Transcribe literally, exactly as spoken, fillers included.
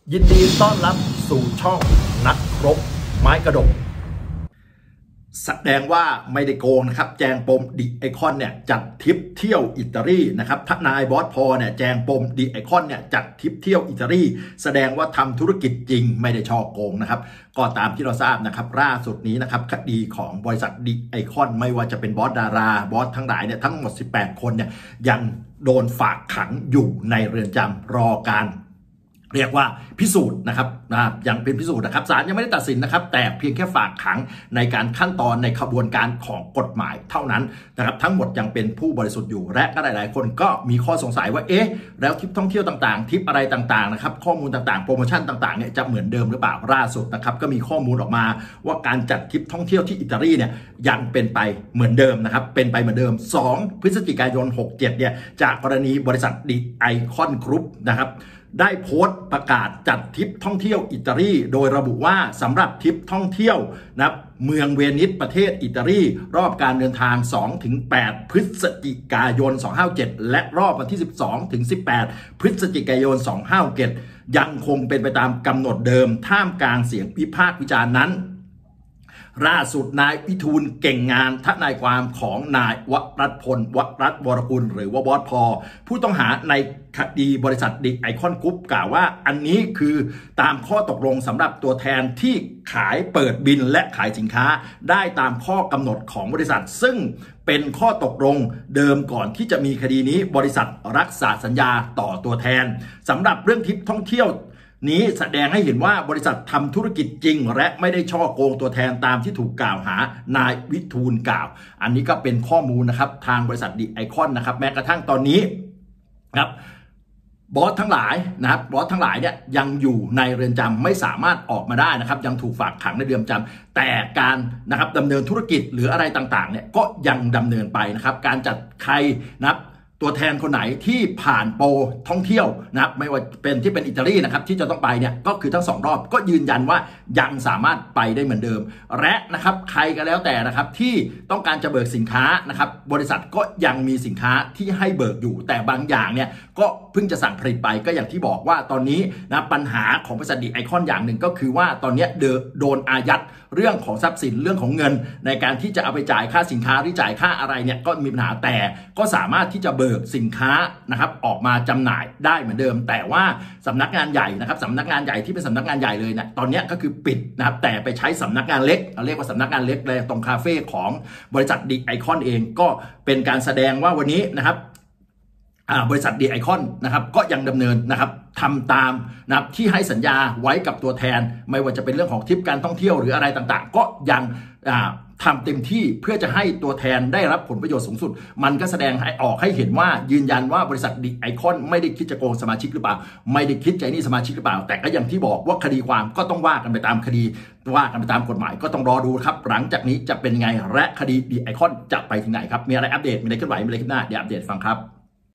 ยินดีต้อนรับสู่ช่องนักรบไม้กระดกแสดงว่าไม่ได้โกงนะครับแจงปมดิไอคอนเนี่ยจัดทริปเที่ยวอิตาลีนะครับทนายบอสพอเนี่ยแจงปมดิไอคอนเนี่ยจัดทริปเที่ยวอิตาลีแสดงว่าทำธุรกิจจริงไม่ได้ช่อโกงนะครับก็ตามที่เราทราบนะครับล่าสุดนี้นะครับคดีของบริษัทดิไอคอนไม่ว่าจะเป็นบอสดาราบอสทั้งหลายเนี่ยทั้งหมดสิบแปดคนเนี่ยยังโดนฝากขังอยู่ในเรือนจำรอการเรียกว่าพิสูจน์นะครับนะยังเป็นพิสูจน์นะครับศาลยังไม่ได้ตัดสินนะครับแต่เพียงแค่ฝากขังในการขั้นตอนในขบวนการของกฎหมายเท่านั้นนะครับทั้งหมดยังเป็นผู้บริสุทธิ์อยู่และก็หลายๆคนก็มีข้อสงสัยว่าเอ๊ะแล้วทริปท่องเที่ยวต่างๆทริปอะไรต่างๆนะครับข้อมูลต่างๆโปรโมชั่นต่างๆเนี่ยจะเหมือนเดิมหรือเปล่าล่าสุดนะครับก็มีข้อมูลออกมาว่าการจัดทริปท่องเที่ยวที่อิตาลีเนี่ยยังเป็นไปเหมือนเดิมนะครับเป็นไปเหมือนเดิมสองพฤศจิกายนหกเจ็ดเนี่ยจากกรณีบริษัทดิไอคอนกรุ๊ปนะครับได้โพสต์ประกาศจัดทริปท่องเที่ยวอิตาลีโดยระบุว่าสำหรับทริปท่องเที่ยวนะครับเมืองเวนิสประเทศอิตาลีรอบการเดินทาง สองถึงแปด พฤศจิกายนสองพันห้าร้อยเจ็ดและรอบวันที่ สิบสองถึงสิบแปด พฤศจิกายนสองพันห้าร้อยเจ็ดยังคงเป็นไปตามกำหนดเดิมท่ามกลางเสียงวิพากษ์วิจารณ์นั้นล่าสุดนายวิทูลเก่งงานทนายความของนายวรัตพลวรัตน์วรกุลหรือว่าบอสพอผู้ต้องหาในคดีบริษัทดิไอคอนกรุ๊ปกล่าวว่าอันนี้คือตามข้อตกลงสำหรับตัวแทนที่ขายเปิดบินและขายสินค้าได้ตามข้อกำหนดของบริษัทซึ่งเป็นข้อตกลงเดิมก่อนที่จะมีคดีนี้บริษัทรักษาสัญญาต่อตัวแทนสำหรับเรื่องทริปท่องเที่ยวนี้แสดงให้เห็นว่าบริษัททำธุรกิจจริงและไม่ได้ช่อโกงตัวแทนตามที่ถูกกล่าวหานายวิทูลกล่าวอันนี้ก็เป็นข้อมูลนะครับทางบริษัทดิไอคอนนะครับแม้กระทั่งตอนนี้ครับบอสทั้งหลายนะครับบอสทั้งหลายเนี่ยยังอยู่ในเรือนจำไม่สามารถออกมาได้นะครับยังถูกฝากขังในเรือนจำแต่การนะครับดำเนินธุรกิจหรืออะไรต่างๆเนี่ยก็ยังดำเนินไปนะครับการจัดใครนะครับตัวแทนคนไหนที่ผ่านโปรท่องเที่ยวนะครับไม่ว่าเป็นที่เป็นอิตาลีนะครับที่จะต้องไปเนี่ยก็คือทั้งสองรอบก็ยืนยันว่ายังสามารถไปได้เหมือนเดิมและนะครับใครก็แล้วแต่นะครับที่ต้องการจะเบิกสินค้านะครับบริษัทก็ยังมีสินค้าที่ให้เบิกอยู่แต่บางอย่างเนี่ยก็เพิ่งจะสั่งผลิตไปก็อย่างที่บอกว่าตอนนี้นะปัญหาของบริษัทดิไอคอนอย่างหนึ่งก็คือว่าตอนนี้โดนอายัดเรื่องของทรัพย์สินเรื่องของเงินในการที่จะเอาไปจ่ายค่าสินค้าหรือจ่ายค่าอะไรเนี่ยก็มีปัญหาแต่ก็สามารถที่จะเบิกสินค้านะครับออกมาจำหน่ายได้เหมือนเดิมแต่ว่าสำนักงานใหญ่นะครับสำนักงานใหญ่ที่เป็นสำนักงานใหญ่เลยเนี่ยตอนนี้ก็คือปิดนะครับแต่ไปใช้สำนักงานเล็กเราเรียกว่าสำนักงานเล็กเลยตรงคาเฟ่ของบริษัทดิไอคอนเองก็เป็นการแสดงว่าวันนี้นะครับบริษัทดิไอคอนนะครับก็ยังดำเนินนะครับทำตามนะครับที่ให้สัญญาไว้กับตัวแทนไม่ว่าจะเป็นเรื่องของทริปการท่องเที่ยวหรืออะไรต่างๆก็ยังทำเต็มที่เพื่อจะให้ตัวแทนได้รับผลประโยชน์สูงสุดมันก็แสดงให้ออกให้เห็นว่ายืนยันว่าบริษัทดิไอคอนไม่ได้คิดจะโกงสมาชิกหรือเปล่าไม่ได้คิดใจนี่สมาชิกหรือเปล่าแต่ก็อย่างที่บอกว่าคดีความก็ต้องว่ากันไปตามคดีว่ากันไปตามกฎหมายก็ต้องรอดูครับหลังจากนี้จะเป็นไงและคดีดิไอคอนจะไปถึงไหนครับมีอะไรอัปเดตมีอะไรเคลื่อนไหวมีอะไรขึ้นหน้าเดี๋ยวอัปเดตฟังครับ